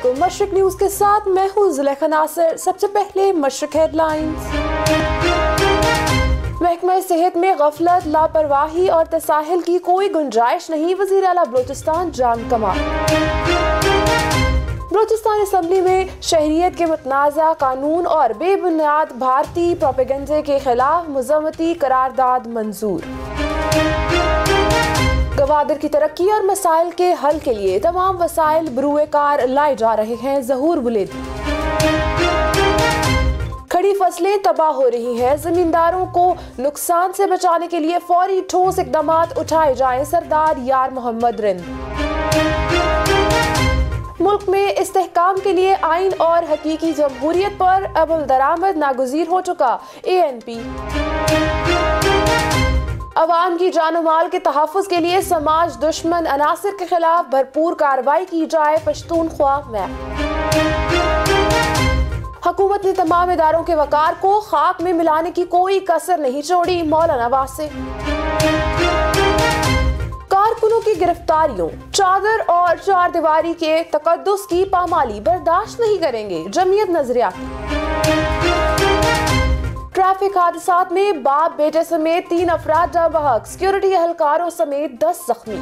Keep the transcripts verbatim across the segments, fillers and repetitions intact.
अस्सलामुअलैकुम। मशरिक न्यूज के साथ मैं हूँ ज़ुलेखा नासिर। सबसे पहले मशरिक हेडलाइंस। महकमा सेहत में गफलत, लापरवाही और तसाहिल की कोई गुंजाइश नहीं, वज़ीर आला बलोचिस्तान जान कमाल। बलोचिस्तान असम्बली में शहरियत के मुतनाज़ा कानून और बेबुनियाद भारतीय प्रोपेगेंडे के खिलाफ मज़म्मती करारदाद मंजूर। गवादर की तरक्की और मसाइल के हल के लिए तमाम वसाइल बरूए कार लाए जा रहे हैं, ज़हूर बुलेदी। खड़ी फसलें तबाह हो रही हैं, जमींदारों को नुकसान से बचाने के लिए फौरी ठोस इकदाम उठाए जाएं, सरदार यार मोहम्मद रिंद। मुल्क में इस्तेहकाम के लिए आइन और हकीकी जमहूरियत पर अमल दरामद नागुज़ीर हो चुका, ए एन पी। अवाम की जानो माल के तहफ़्फ़ुज़ के लिए समाज दुश्मन अनासिर के खिलाफ भरपूर कार्रवाई की जाए, पश्तून ख्वाह में। हुकूमत ने तमाम इदारों के वकार को खाक में मिलाने की कोई कसर नहीं छोड़ी, मौलाना वासे। कारकुनों की गिरफ्तारियों, चादर और चार दीवारी के तकद्दुस की पामाली बर्दाश्त नहीं करेंगे, जमीयत नजरियाती। ट्रैफिक हादसात में बाप बेटे समेत तीन अफराद जाँ बहक, सिक्योरिटी एहलकारों समेत दस जख्मी।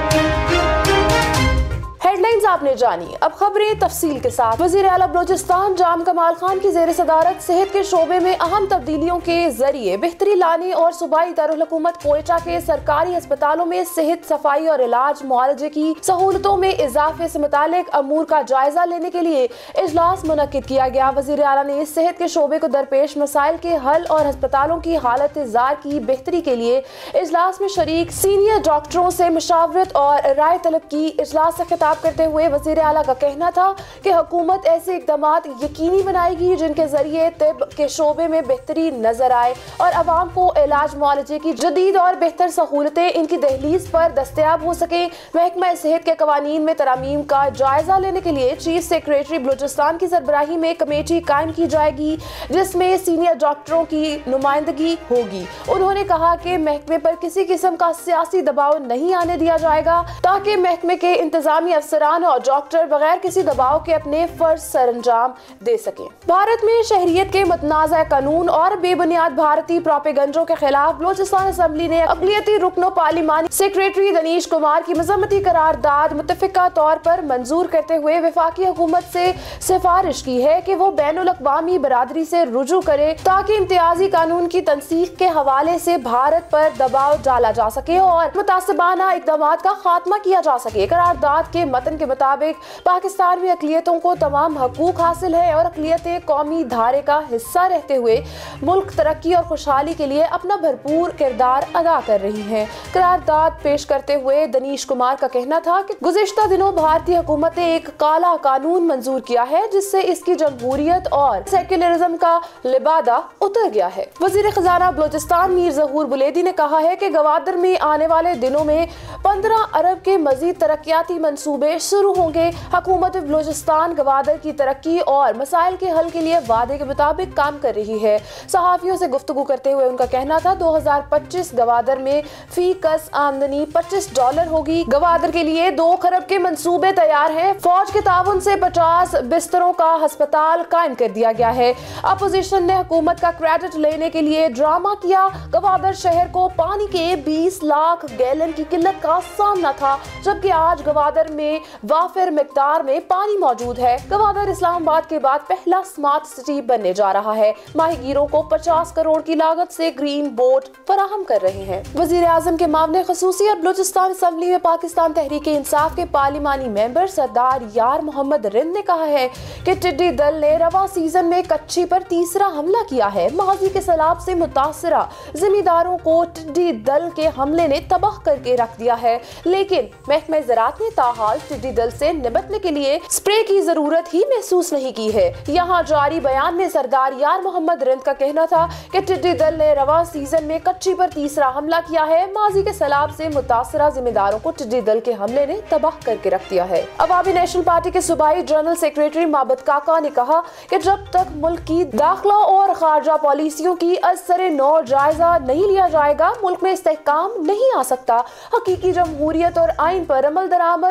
हेडलाइंस आपने जानी, अब खबरें तफसील के साथ। वज़ीर आला बलोचिस्तान जाम कमाल खान की ज़ेर सदारत सेहत के शोबे में अहम तब्दीलियों के जरिए बेहतरी लाने और सूबाई दारुल हुकूमत कोयटा के सरकारी अस्पतालों में सेहत, सफाई और इलाज मुआलजे की सहूलतों में इजाफे से मुतालिक अमूर का जायजा लेने के लिए इजलास मुनक्किद किया गया। वज़ीर आला ने सेहत के शोबे को दरपेश मसाइल के हल और अस्पतालों की हालत जार की बेहतरी के लिए इजलास में शरीक सीनियर डॉक्टरों से मुशावरत और राय तलब की। इजलास से खिताब करते हुए वज़ीर आला का कहना था कि हुकूमत ऐसे इक़दाम यकीनी बनाएगी जिनके जरिए तिब के शोबे में बेहतरी नजर आए और अवाम को इलाज मुआलजे की जदीद और बेहतर सहूलतें इनकी दहलीज पर दस्तयाब हो सके। महकमा सेहत के कवानीन में तरामीम का जायजा लेने के लिए चीफ सेक्रेटरी बलोचिस्तान की सरबराही में कमेटी कायम की जाएगी, जिसमें सीनियर डॉक्टरों की नुमाइंदगी होगी। उन्होंने कहा कि महकमे पर किसी किस्म का सियासी दबाव नहीं आने दिया जाएगा ताकि महकमे के इंतजामी अफसरान और डॉक्टर बगैर किसी दबाव के अपने फर्ज सरंजाम दे सकें। भारत में शहरियत के मुतनाज़ा कानून और बेबुनियाद भारतीय प्रोपेगेंडों के खिलाफ बलोचिस्तान असम्बली ने अक़लियती रुकनो पार्लिमानी सेक्रेटरी दनीश कुमार की मज़म्मती करारदाद मुत्तफ़िका तौर पर मंजूर करते हुए वफाकी हुकूमत से सिफारिश की है कि वो बैनुल अक़वामी बरादरी से रुजू करे ताकि इम्तियाजी कानून की तनसीख के हवाले से भारत पर दबाव डाला जा सके और मुतासिबाना इक़दाम का खात्मा किया जा सके। करारदाद के मतन के मुताबिक पाकिस्तान में अक़लियतों को तमाम हकूक हासिल है और अक़लियतें कौमी धारे का हिस्सा रहते हुए मुल्क तरक्की और खुशहाली के लिए अपना भरपूर किरदार अदा कर रही हैं। करारदाद पेश करते हुए दनीश कुमार का कहना था कि गुज़िश्ता दिनों भारतीय हुकूमत ने एक काला कानून मंजूर किया है जिससे इसकी जमहूरियत और सेक्युलरिज्म का लिबादा उतर गया है। वज़ीर खजाना बलोचिस्तान मीर ज़हूर बुलेदी ने कहा है कि गवादर में आने वाले दिनों में पंद्रह अरब के मजीद तरक्याती मंसूबे शुरू होंगे। हुकूमत बलोचिस्तान गवादर की तरक्की और मसाइल के हल के लिए वादे के मुताबिक काम कर रही है। सहाफियों से गुफ्तगू करते हुए उनका कहना था दो हजार पच्चीस गवादर में फी कस आमदनी पच्चीस डॉलर होगी। गवादर के लिए दो खरब के मंसूबे तैयार हैं। फौज के ताउन से पचास बिस्तरों का अस्पताल कायम कर दिया गया है। अपोजिशन ने हुकूमत का क्रेडिट लेने के लिए ड्रामा किया। गवादर शहर को पानी के बीस लाख गैलन की किल्लत का सामना था, जबकि आज गवादर में वाफिर मिकदार में पानी मौजूद है। गवादर इस्लामाबाद के बाद पहला स्मार्ट सिटी बनने जा रहा है। माहीगीरों को पचास करोड़ की लागत से ग्रीन बोट फराहम कर रहे हैं। वजीर आजम के मामले खसूसी और बलूचिस्तान असम्बली में पाकिस्तान तहरीक इंसाफ के पार्लिमानी मेंबर सरदार यार मोहम्मद रिंद ने कहा है कि टिड्डी दल ने रवा सीजन में कच्ची पर तीसरा हमला किया है। माजी के सैलाब से मुतासरा जिम्मेदारों को टिड्डी दल के हमले ने तबाह करके रख दिया है, लेकिन महकमा ज़राअत ने ताहाल टिड्डी दल से निपटने के लिए स्प्रे की जरूरत ही महसूस नहीं की है। यहाँ जारी बयान में सरदार यार मोहम्मद रिंद का कहना था कि टिड्डी दल ने रवा सीजन में कच्ची पर तीसरा हमला किया है। माजी के सैलाब से मुतासरा जिम्मेदारों को टिड्डी दल के हमले ने तबाह करके रख दिया है। अवामी नेशनल पार्टी के सूबाई जनरल सेक्रेटरी माबद काका ने कहा कि जब तक मुल्क की दाखिला और खारजा पॉलिसियों की असर नौ जायजा नहीं लिया जाएगा, मुल्क में इस्तेहकाम नहीं आ सकता। हकीकी जमहूरियत और आइन पर अमल दरामद ही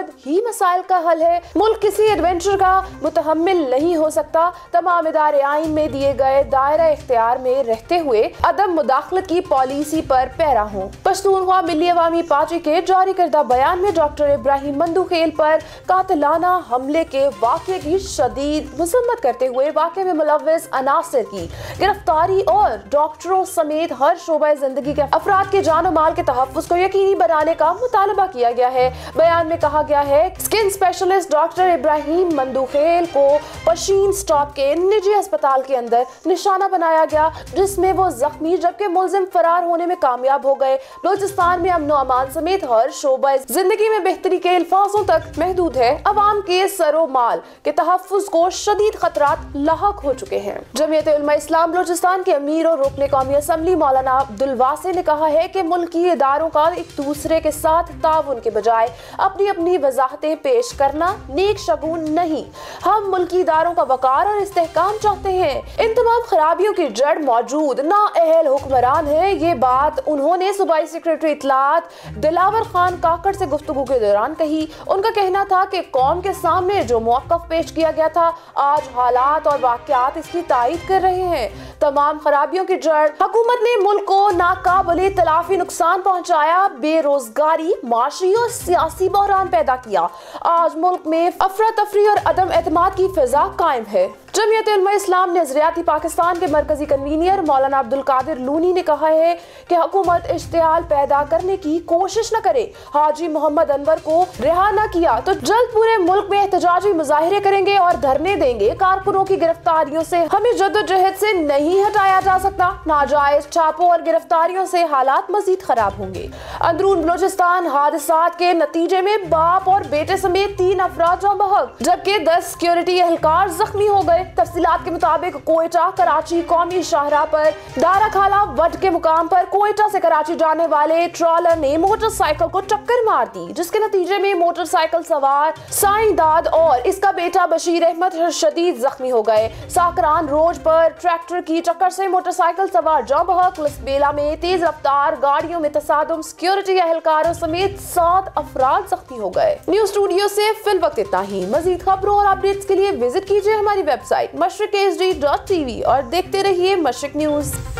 मसाइल का हल है। मुल्क किसी एडवेंचर का मुतहम्मिल नहीं हो सकता। तमाम इदारे आइन में दिए गए दायरा इख्तियार में रहते हुए अदम मुदाखलत की पॉलिसी पर पैरा हों। पश्तूनख्वा मिली अवामी पार्टी के जारी करदा बयान में डॉक्टर इब्राहिम मंदूखेल पर कातिलाना हमले के वाक़े की शदीद मजम्मत करते हुए वाक़े में मुलव्विस अनासिर की गिरफ्तारी और डॉक्टरों समेत हर शोबा जिंदगी के अफराद के जान और माल के तहफ़्फ़ुज़ को यकीनी बनाने का मुतालबा किया गया है। बयान में कहा गया है skin specialist doctor Ibrahim Mandokhel को पशीन स्टॉप के निजी अस्पताल के अंदर निशाना बनाया गया, जिसमें वो जख्मी जबकि मुलजिम फरार होने में कामयाब हो गए। बलूचिस्तान में अमन अमान समेत हर शोबा जिंदगी में बेहतरी के अल्फाजों तक महदूद है। अवाम के सरो माल के तहफ़्फ़ुज़ को शदीद खतरात लाहक हो चुके हैं। जमीयत उलमा इस्लाम बलूचिस्तान के अमीर और रुकने कौमी असम्बली मौलाना अब्दुल वासी ने कहा है कि मुल्की इदारों का एक दूसरे के साथ ताउन के बजाय अपनी अपनी वजाहतें पेश करना नेक शगुन नहीं। हम मुल्की इदारों का वकार और इस्तेहकाम चाहते हैं। इन तमाम खराबियों की जड़ मौजूद नाअहल हुक्मरान है। ये बात उन्होंने सूबाई सेक्रेटरी इत्तलात दिलावर खान काकड़ से गुफ्तगू के दौरान कही। उनका कहना था कि कौम के सामने जो मौक़िफ़ पेश किया गया था, आज हालात और वाक़यात इसकी तायीद कर रहे हैं। तमाम खराबियों की जड़ हुकूमत ने मुल्क को नाकाबिले तलाफी नुकसान पहुंचाया, बेरोजगारी, माशी और सियासी बहरान पैदा किया। आज मुल्क में अफरा तफरी और अदम एतमाद की फिजा कायम है। जमीयत उलमा इस्लाम नज़रियाती पाकिस्तान के मरकजी कन्वीनर मौलाना अब्दुल कादिर लूनी ने कहा है कि हुकूमत इश्तियाल पैदा करने की कोशिश न करे। हाजी मोहम्मद अनवर को रिहा न किया तो जल्द पूरे मुल्क में एहतजाजी मुजाहिरे करेंगे और धरने देंगे। कारकुनों की गिरफ्तारियों से हमें जद्दोजहद से नहीं हटाया जा सकता। नाजायज छापों और गिरफ्तारियों से हालात मजीद खराब होंगे। अंदरून बलूचिस्तान हादसात के नतीजे में बाप और बेटे समेत तीन अफराद जाँ बहक जबकि दस सिक्योरिटी एहलकार जख्मी हो गए। तफसीलात के मुताबिक कोयटा कराची कौमी शाहराह पर दारा खाला वट के मुकाम पर कोयटा से कराची जाने वाले ट्रॉलर ने मोटरसाइकिल को टक्कर मार दी, जिसके नतीजे में मोटरसाइकिल सवार साईदाद और इसका बेटा बशीर अहमद शदीद जख्मी हो गए। साकरान रोड पर ट्रैक्टर की टक्कर से मोटरसाइकिल सवार जाँ बहक। लसबेला में तेज रफ्तार गाड़ियों में तसादुम, सिक्योरिटी एहलकारों समेत सात अफराद जख्मी हो गए। न्यूज स्टूडियो से फिल वक्त इतना ही। मजीद खबरों और अपडेट्स के लिए विजिट कीजिए हमारी website Mashriq H D dot T V और देखते रहिए मशरिक न्यूज।